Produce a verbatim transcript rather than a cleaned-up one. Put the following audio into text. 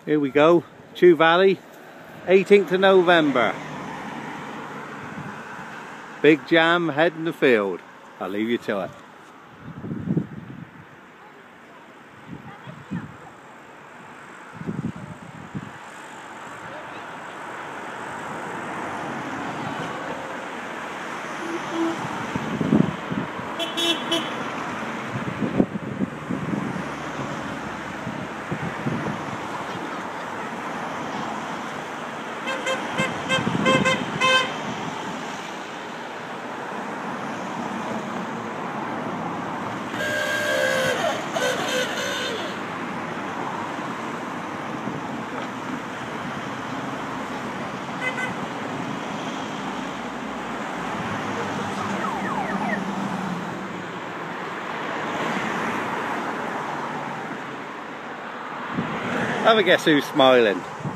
Here we go, Chew Valley, eighteenth of November. Big Jam heading the field. I'll leave you to it. Have a guess who's smiling.